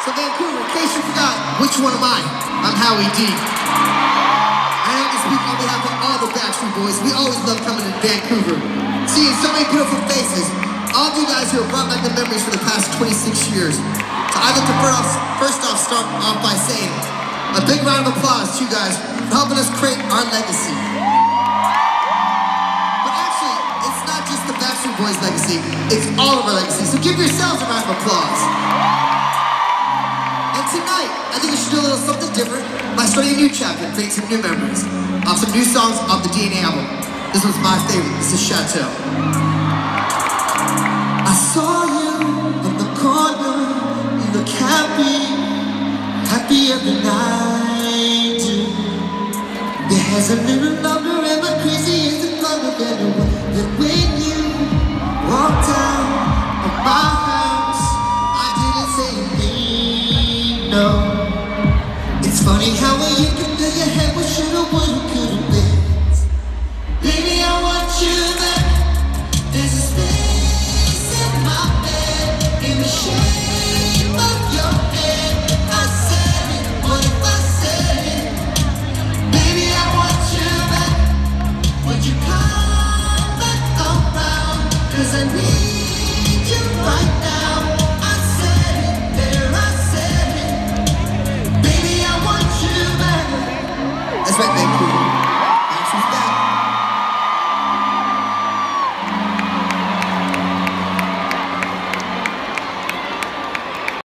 So Vancouver, in case you forgot, which one am I? I'm Howie D. I have to speak on behalf of all the Backstreet Boys. We always love coming to Vancouver, seeing so many beautiful faces. All of you guys who have brought back the memories for the past 26 years. So I'd like to first off start off by saying a big round of applause to you guys for helping us create our legacy. But actually, it's not just the Backstreet Boys legacy, it's all of our legacy. So give yourselves a round of applause. Tonight, I think we should do a little something different by starting a new chapter and creating some new memories off some new songs off the DNA album. This one's my favorite. This is Chateau. I saw you in the corner. You look happy, happy every night.